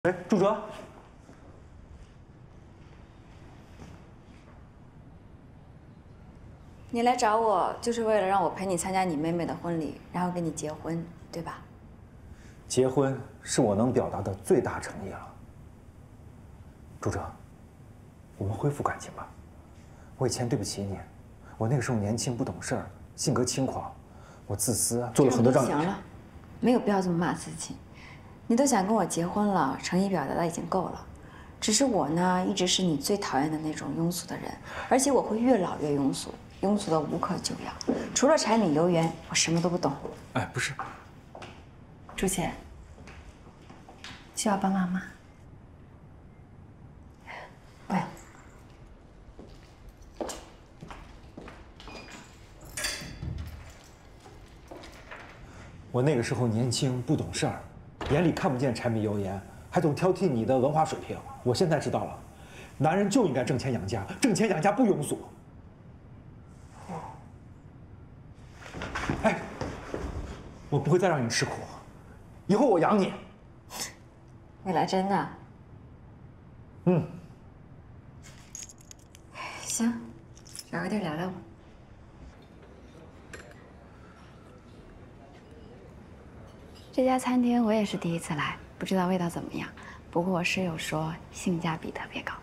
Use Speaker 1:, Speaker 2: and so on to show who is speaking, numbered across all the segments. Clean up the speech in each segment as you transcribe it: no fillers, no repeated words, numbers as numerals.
Speaker 1: 哎，祝哲，
Speaker 2: 你来找我就是为了让我陪你参加你妹妹的婚礼，然后跟你结婚，对吧？
Speaker 1: 结婚是我能表达的最大诚意了。祝哲，我们恢复感情吧。我以前对不起你，我那个时候年轻不懂事儿，性格轻狂，我自私，做了很多让你。
Speaker 2: 行了，没有必要这么骂自己。你都想跟我结婚了，诚意表达的已经够了。只是我呢，一直是你最讨厌的那种庸俗的人，而且我会越老越庸俗，庸俗的无可救药。除了柴米油盐，我什么都不懂。
Speaker 1: 哎，不是，
Speaker 2: 朱姐，需要帮忙吗？不用。
Speaker 1: 我那个时候年轻不懂事儿，眼里看不见柴米油盐，还总挑剔你的文化水平。我现在知道了，男人就应该挣钱养家，挣钱养家不庸俗。哎，我不会再让你吃苦，以后我养你。
Speaker 2: 未来真的？
Speaker 1: 嗯。
Speaker 2: 行，找个地儿聊聊吧。这家餐厅我也是第一次来，不知道味道怎么样。不过我室友说性价比特别高。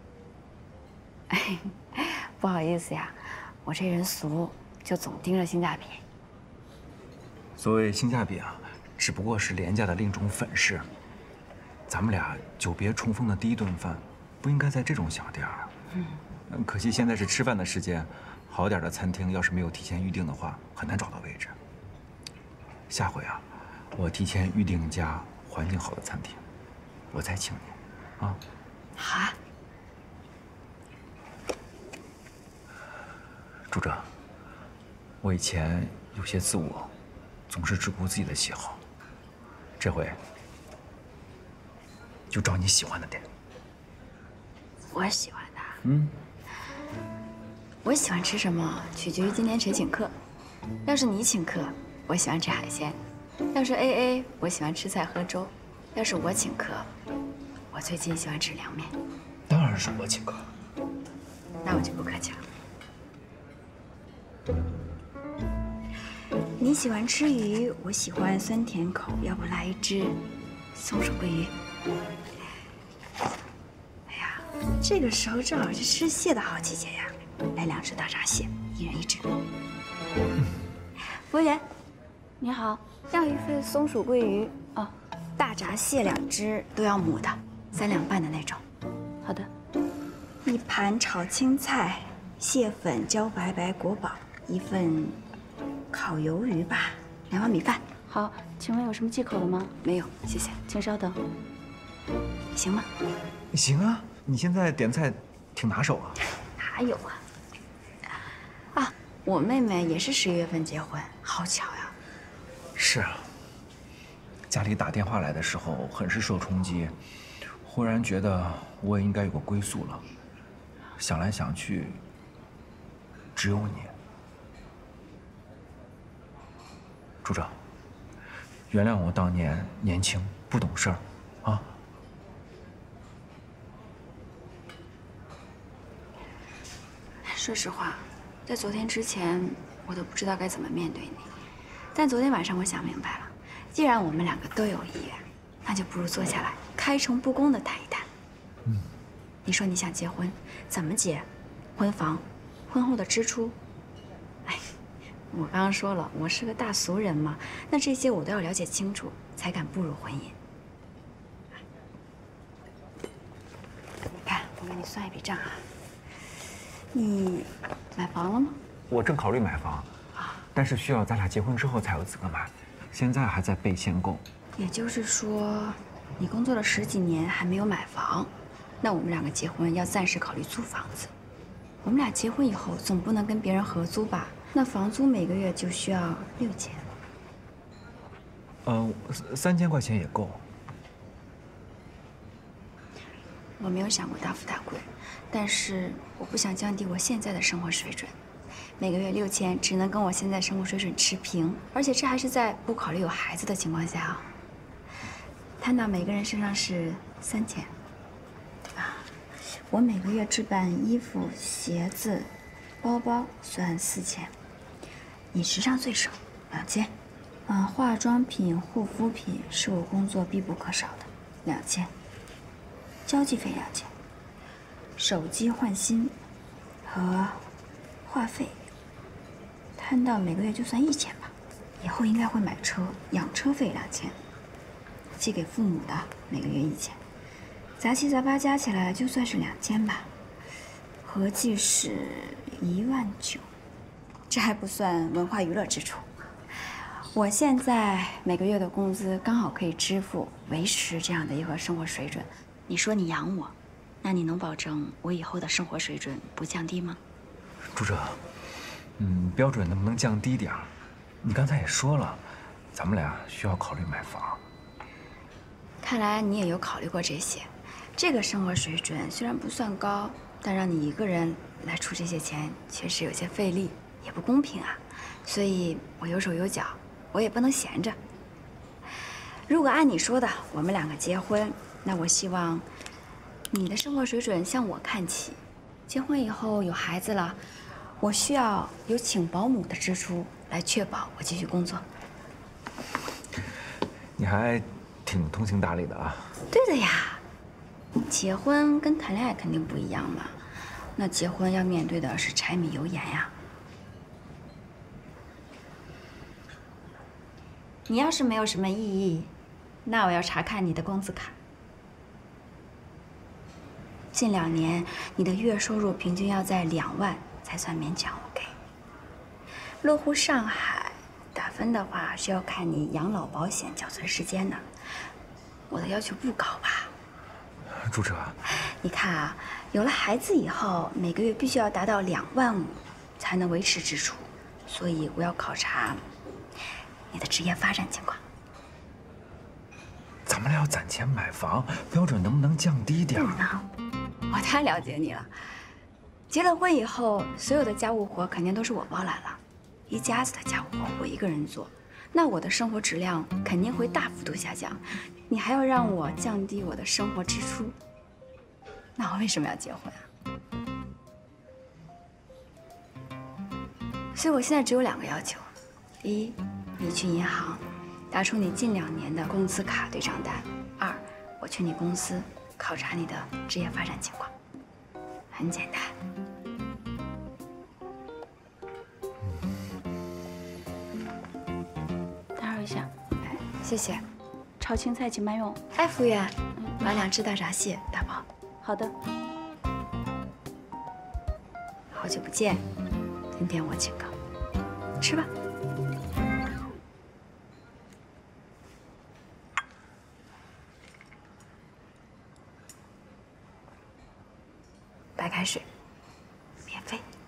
Speaker 2: 不好意思呀，我这人俗，就总盯着性价比。
Speaker 3: 所谓性价比啊，只不过是廉价的另一种粉饰。咱们俩久别重逢的第一顿饭，不应该在这种小店儿。可惜现在是吃饭的时间，好点的餐厅要是没有提前预定的话，很难找到位置。下回啊，我提前预定一家环境好的餐厅，我再请你，啊。
Speaker 2: 好啊。
Speaker 3: 朱哲，我以前有些自我，总是只顾自己的喜好。这回就找你喜欢的店。
Speaker 2: 我喜欢的。
Speaker 3: 嗯。
Speaker 2: 我喜欢吃什么，取决于今天谁请客。要是你请客，我喜欢吃海鲜；要是 AA，我喜欢吃菜喝粥；要是我请客，我最近喜欢吃凉面。
Speaker 3: 当然是我请客。
Speaker 2: 那我就不客气了。你喜欢吃鱼，我喜欢酸甜口，要不来一只松鼠桂鱼？哎呀，这个时候正好是吃蟹的好季节呀，来2只大闸蟹，一人1只。服务员，你好，要一份松鼠桂鱼哦，大闸蟹2只，都要母的，3两半的那种。好的。一盘炒青菜，蟹粉茭白白国宝，1份烤鱿鱼吧，2碗米饭。
Speaker 4: 好，请问有什么忌口的吗？
Speaker 2: 没有，谢谢。
Speaker 4: 请稍等。
Speaker 2: 行吗？
Speaker 3: 行啊，你现在点菜挺拿手啊。
Speaker 2: 哪有啊？啊，我妹妹也是11月份结婚，好巧呀。
Speaker 3: 是啊，家里打电话来的时候很是受冲击，忽然觉得我也应该有个归宿了。想来想去，只有你。朱哲，原谅我当年年轻不懂事儿，啊。
Speaker 2: 说实话，在昨天之前，我都不知道该怎么面对你。但昨天晚上我想明白了，既然我们2个都有意愿，那就不如坐下来开诚布公地谈一谈。你说你想结婚，怎么结？婚房、婚后的支出。哎，我刚刚说了，我是个大俗人嘛，那这些我都要了解清楚，才敢步入婚姻。你看，我给你算一笔账啊。你买房了吗？
Speaker 3: 我正考虑买房，但是需要咱俩结婚之后才有资格买，现在还在备限购。
Speaker 2: 也就是说，你工作了10几年还没有买房，那我们2个结婚要暂时考虑租房子。我们俩结婚以后总不能跟别人合租吧？那房租每个月就需要6000。
Speaker 3: 3000块钱也够。
Speaker 2: 我没有想过大富大贵，但是我不想降低我现在的生活水准。每个月6000只能跟我现在生活水准持平，而且这还是在不考虑有孩子的情况下啊。 摊到每个人身上是3000，对吧？我每个月置办衣服、鞋子、包包算4000，你时尚最少2000，化妆品、护肤品是我工作必不可少的2000，交际费2000，手机换新和话费摊到每个月就算1000吧。以后应该会买车，养车费2000，寄给父母的每个月1000，杂七杂八加起来就算是2000吧，合计是19000，这还不算文化娱乐支出。我现在每个月的工资刚好可以支付维持这样的一个生活水准。你说你养我，那你能保证我以后的生活水准不降低吗？
Speaker 3: 朱哲，标准能不能降低点儿？你刚才也说了，咱们俩需要考虑买房。
Speaker 2: 看来你也有考虑过这些。这个生活水准虽然不算高，但让你一个人来出这些钱，确实有些费力，也不公平啊。所以我有手有脚，我也不能闲着。如果按你说的，我们两个结婚，那我希望你的生活水准向我看齐。结婚以后有孩子了，我需要有请保姆的支出来确保我继续工作。
Speaker 3: 你还挺通情达理的啊。
Speaker 2: 对的呀，结婚跟谈恋爱肯定不一样嘛。那结婚要面对的是柴米油盐呀。你要是没有什么异议，那我要查看你的工资卡。近2年你的月收入平均要在2万才算勉强 OK。落户上海，打分的话需要看你养老保险缴存时间呢。我的要求不高吧？
Speaker 3: 朱哲，
Speaker 2: 你看啊，有了孩子以后，每个月必须要达到2万5才能维持支出，所以我要考察你的职业发展情况。
Speaker 3: 咱们俩要攒钱买房，标准能不能降低点儿
Speaker 2: 呢？我太了解你了。结了婚以后，所有的家务活肯定都是我包揽了，一家子的家务活我一个人做，那我的生活质量肯定会大幅度下降。你还要让我降低我的生活支出，那我为什么要结婚啊？所以我现在只有2个要求：一，你去银行打出你近2年的工资卡对账单；二，我去你公司考察你的职业发展情况。很简单。
Speaker 4: 打扰一下，
Speaker 2: 哎，谢谢。
Speaker 4: 炒青菜请慢用。
Speaker 2: 哎，服务员，把2只大闸蟹打包。
Speaker 4: 好的。
Speaker 2: 好久不见，今天我请客，吃吧。白开水，免费。